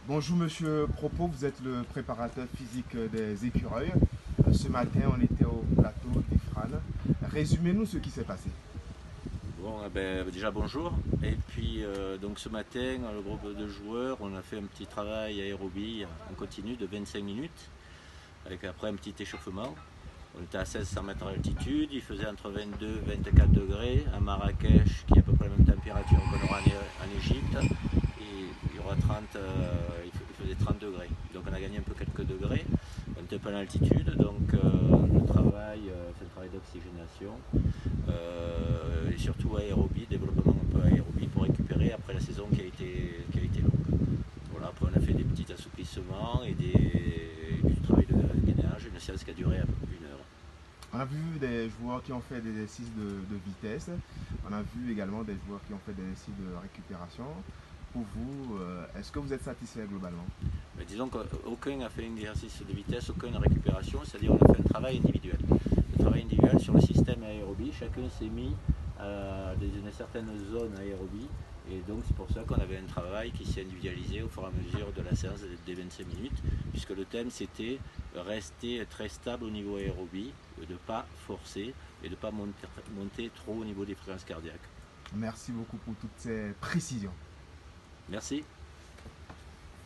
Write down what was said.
Bonjour Monsieur Propos, vous êtes le préparateur physique des écureuils. Ce matin, on était au plateau d'Ifrane. Résumez-nous ce qui s'est passé. Bon, déjà bonjour. Et puis donc ce matin, le groupe de joueurs, on a fait un petit travail aérobie en continu de 25 minutes, avec après un petit échauffement. On était à 1600 mètres d'altitude, il faisait entre 22 et 24 degrés. À Marrakech, qui est à peu près la même température qu'on aura en Égypte, et il y aura 30, il faisait 30 degrés. Donc on a gagné un peu quelques degrés. On était pas en altitude, donc le travail, c'est un travail d'oxygénation. Et surtout aérobie, développement un peu aérobie pour récupérer après la saison qui a été longue. Voilà, après on a fait des petits assouplissements et du travail de gainage, une séance qui a duré à peu près 1 heure. On a vu des joueurs qui ont fait des exercices de vitesse. On a vu également des joueurs qui ont fait des exercices de récupération. Pour vous, est-ce que vous êtes satisfait globalement? Mais disons qu'aucun n'a fait un exercice de vitesse, aucun de récupération, c'est-à-dire on a fait un travail individuel. Le travail individuel sur le système aérobie, chacun s'est mis à une certaine zone aérobie, et donc c'est pour ça qu'on avait un travail qui s'est individualisé au fur et à mesure de la séance des 25 minutes, puisque le thème c'était rester très stable au niveau aérobie, de ne pas forcer et de ne pas monter trop au niveau des fréquences cardiaques. Merci beaucoup pour toutes ces précisions. Merci.